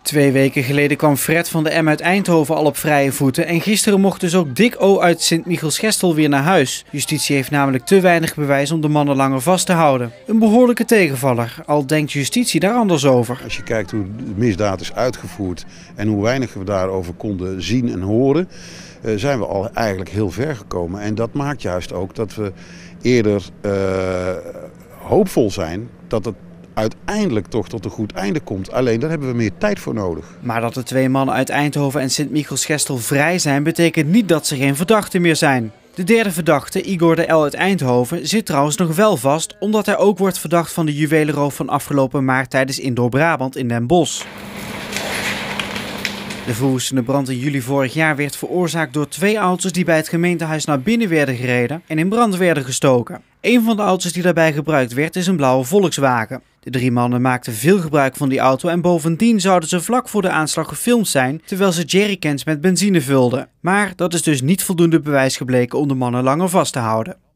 2 weken geleden kwam Fred van de M uit Eindhoven al op vrije voeten en gisteren mocht dus ook Dick O uit Sint-Michielsgestel weer naar huis. Justitie heeft namelijk te weinig bewijs om de mannen langer vast te houden. Een behoorlijke tegenvaller, al denkt justitie daar anders over. Als je kijkt hoe de misdaad is uitgevoerd en hoe weinig we daarover konden zien en horen, zijn we al eigenlijk heel ver gekomen. En dat maakt juist ook dat we eerder hoopvol zijn dat het uiteindelijk toch tot een goed einde komt. Alleen daar hebben we meer tijd voor nodig. Maar dat de 2 mannen uit Eindhoven en Sint-Michielsgestel vrij zijn, betekent niet dat ze geen verdachten meer zijn. De derde verdachte, Igor de L uit Eindhoven, zit trouwens nog wel vast, omdat hij ook wordt verdacht van de juwelenroof van afgelopen maart tijdens Indoor Brabant in Den Bosch. De verwoestende brand in juli vorig jaar werd veroorzaakt door 2 auto's die bij het gemeentehuis naar binnen werden gereden en in brand werden gestoken. Een van de auto's die daarbij gebruikt werd is een blauwe Volkswagen. De 3 mannen maakten veel gebruik van die auto en bovendien zouden ze vlak voor de aanslag gefilmd zijn terwijl ze jerrycans met benzine vulden. Maar dat is dus niet voldoende bewijs gebleken om de mannen langer vast te houden.